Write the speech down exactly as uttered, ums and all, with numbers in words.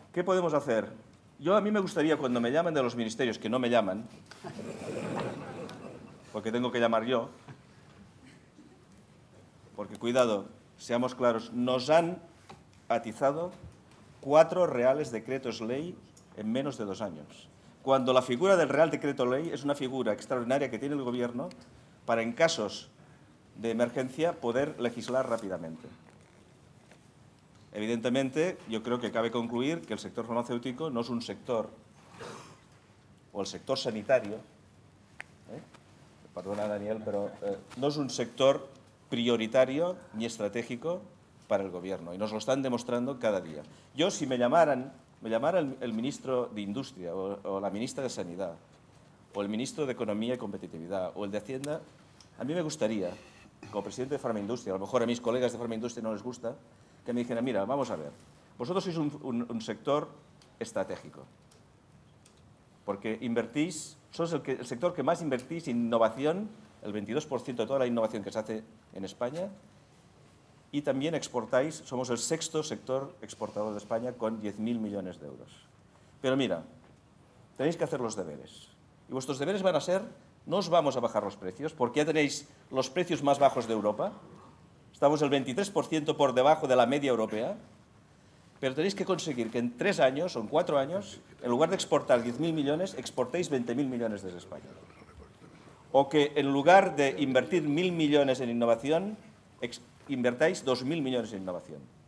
¿Qué podemos hacer? Yo a mí me gustaría, cuando me llamen de los ministerios, que no me llaman, porque tengo que llamar yo, porque cuidado, seamos claros, nos han atizado cuatro reales decretos ley en menos de dos años, cuando la figura del Real Decreto Ley es una figura extraordinaria que tiene el Gobierno para, en casos de emergencia, poder legislar rápidamente. Evidentemente, yo creo que cabe concluir que el sector farmacéutico no es un sector, o el sector sanitario, ¿eh? perdona Daniel, pero eh, no es un sector prioritario ni estratégico para el Gobierno, y nos lo están demostrando cada día. Yo, si me llamaran, me llamara el, el ministro de Industria, o, o la ministra de Sanidad, o el ministro de Economía y Competitividad, o el de Hacienda, a mí me gustaría, como presidente de Farmaindustria, a lo mejor a mis colegas de Farmaindustria no les gusta, que me dijeran, mira, vamos a ver, vosotros sois un, un, un sector estratégico, porque invertís, sois el, que, el sector que más invertís en innovación, el veintidós por ciento de toda la innovación que se hace en España, y también exportáis, somos el sexto sector exportador de España con diez mil millones de euros. Pero mira, tenéis que hacer los deberes. Y vuestros deberes van a ser, no os vamos a bajar los precios, porque ya tenéis los precios más bajos de Europa, estamos el veintitrés por ciento por debajo de la media europea, pero tenéis que conseguir que en tres años o en cuatro años, en lugar de exportar diez mil millones, exportéis veinte mil millones desde España. O que en lugar de invertir mil millones en innovación, invertáis dos mil millones en innovación.